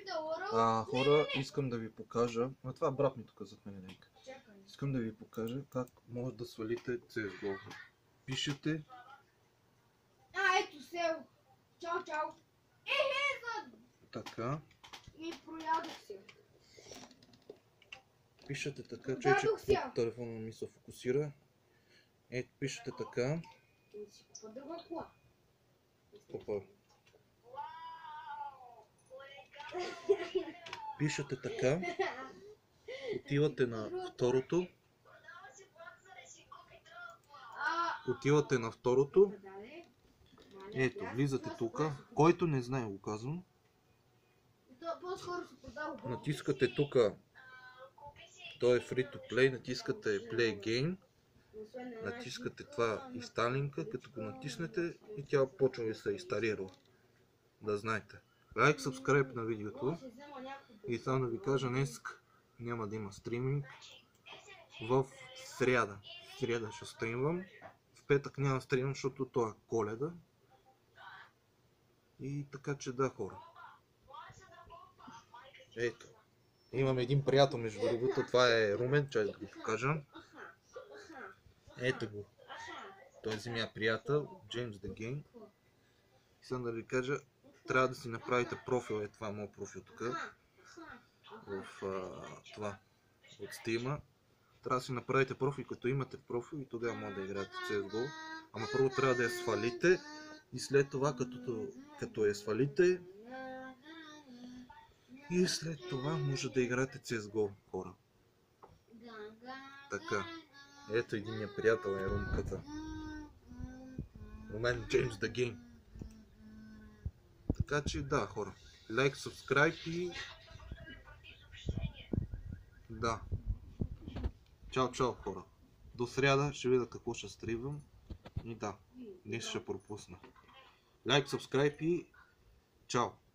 Хора, искам да ви покажа. Това е брат ми тук зад мен. Искам да ви покажа как може да свалите CSGO. Пишете. Ето се. Чао, чао. Така. И проядох се. Пишете така, че телефона ми се фокусира. Ето, пишете така. Опа. Пишете така. Отивате на второто. Отивате на второто. Ето, влизате тук. Който не знае, го казвам. Натискате тук. Той е free to play. Натискате play game. Натискате това инсталинка. Като го натиснете и тя почва да се инсталира. Да знаете. Лайк, subscribe на видеото. И само да ви кажа, днес няма да има стриминг. В сряда. В сряда ще стримвам. В петък няма стримам, защото това е Коледа. И така че да, хора. Ето. Имам един приятел, между другото. Това е Румен, чай да го покажа. Ето го. Той е моя приятел, James the Game. И сега да ви кажа, трябва да си направите профил. Е, това е моят профил тук. В това. От Steam. Трябва да си направите профил, като имате профил и тогава може да играете CSGO. Ама първо трябва да я свалите и след това като я свалите и след това може да играете CSGO, хора. Така. Ето единия приятел е румката. Румен James the Game. Така че да, хора. Лайк, subscribe и... Да. Чао, чао, хора. До сряда ще видя какво ще стримвам. И да, днес ще пропусна. Лайк, subscribe и... Чао.